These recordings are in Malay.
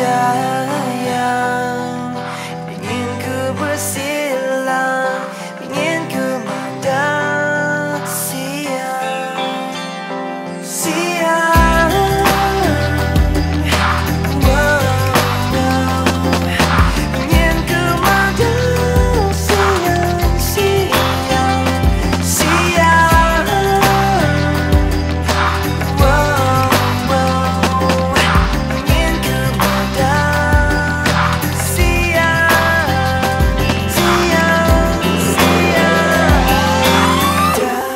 Dayang, ingin ku bersilang, ingin ku mendapat siang. Siang, ingin ku mendapat siang. Siang, siang, ingin ku mendapat siang. Siang, siang,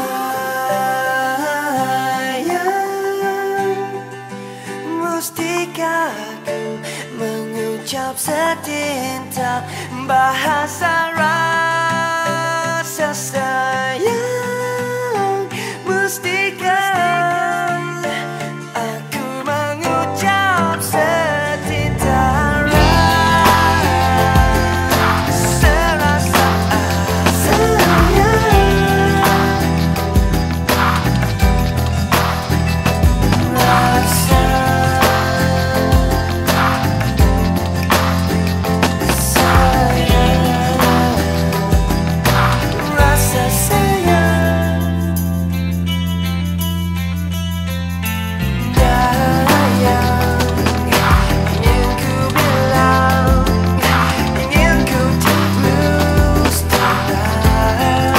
Dayang, mustika ku mengucap setinta bahasa rasa sayang. Mustika aku mengucap setinta rasa sayang. Rasa sayang, Dayang, ingin ku bilang, ingin ku terus terang.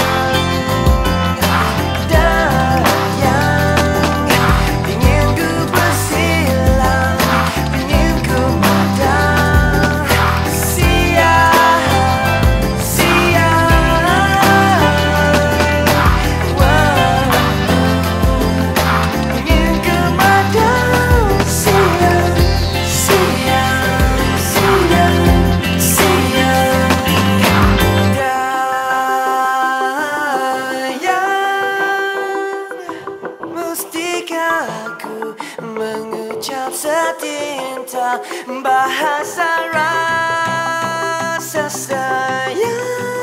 Dayang, ingin ku bersilang, ingin ku mendapat siang. Siang, ingin ku mendapat siang. Siang, siang, siang, Dayang, mustika aku mengucap setinta bahasa rasa sayang.